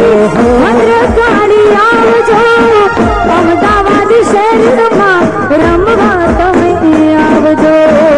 भद्रकाली आवजो अहमदाबाद शहરમાં રમવા તમે આવજો।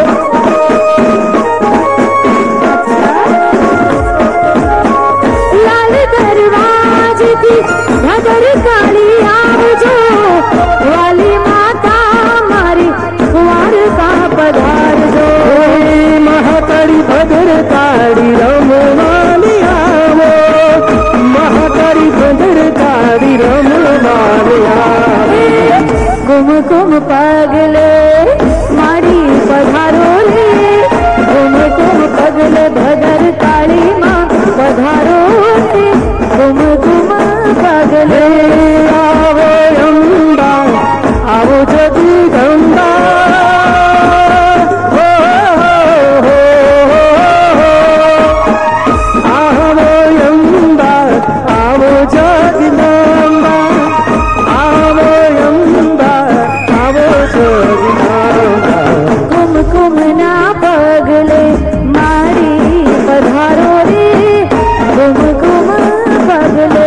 लाल दरवाजे की भद्रकाली आवजो वाली माता मारी द्वारका पधारजो। महाकाली भद्रकाली रमवाली आवो, महाकाली भद्रकाली रमवाली आवो। कुमकुम पगले मारी पधारो रे, कुमकुम पगले भद्रकाली माँ पधारो रे, कुमकुम पगले। आवो अम्बा आवो जगदम्बा, आवो अम्बा आवो जगदम्बा, आवो अम्बा आवो जगदम्बा। कुमकुम ना पगले मारी पधारो रे, कुमकुम पगले।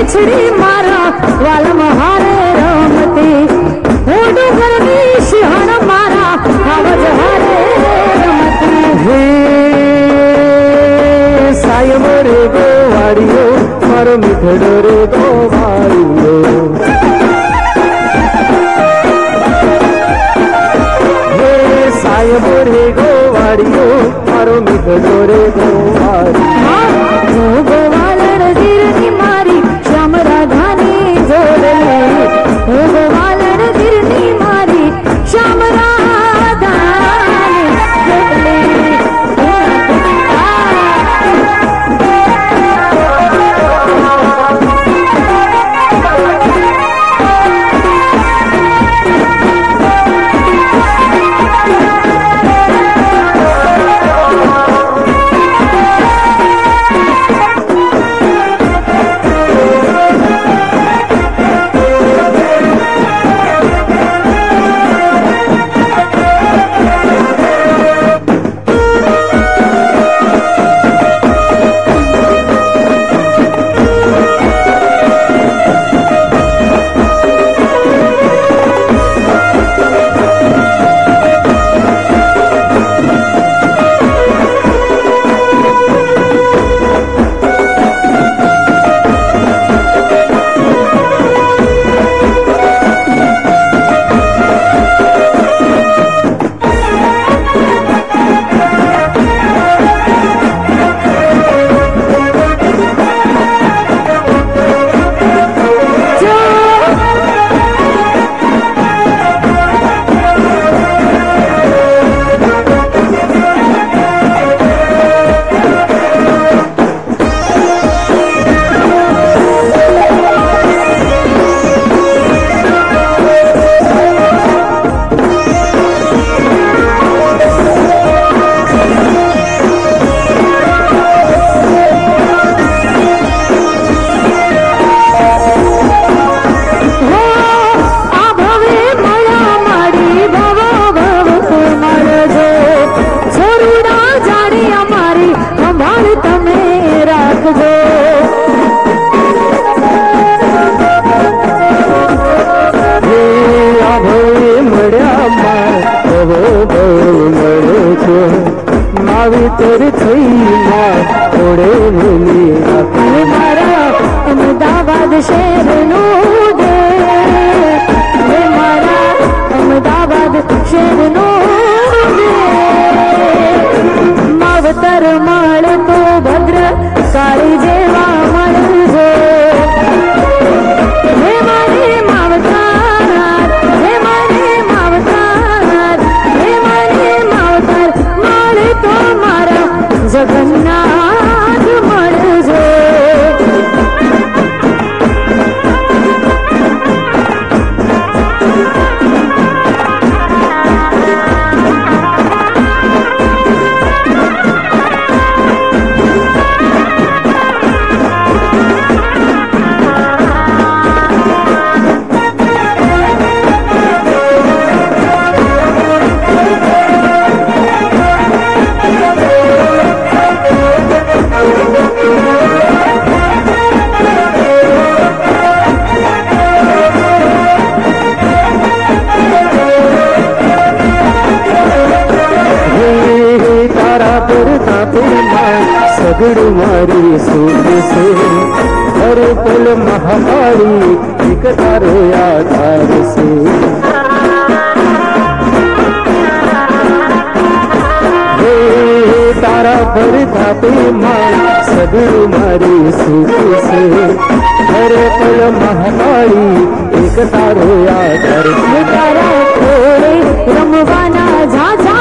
વીછડી મારા વાલમાં હારે રમતી હું ડુંગરની સિંહણ મારા આવજ હારે રમતી હે સાયમ રે ગોવાળીઓ મારો મીઠડો રે ગોવાળીઓ હે સાયમ રે ગોવાળીઓ મારો મીઠડો રે ગોવાળીઓ હું ગોવાલણ ગીરની મારી શ્યામ રાધાની જોડે હું ગોવાલણ ગીરની મારી શ્યામ રાધાની જોડે માવિતર થઈ ઓડે ભૂલી મારા અમદાવાદ શહેરનું દે મારા અમદાવાદ શહેરનું દે માવતર મળે તો ભદ્ર કાળી જેવા મળજો હે મારી માવતર હે મારી માવતર હે મારી માવતર મળે તો મારા જગન્નાથ મળજો सगड़ मारी सूट से हर पल महामारी एक तारो आधार से हे तारा पर थापे मार सगड़ मारी सूट से हर पल महामारी एक तारो आधार से तारा थोड़े रमवाना झाझा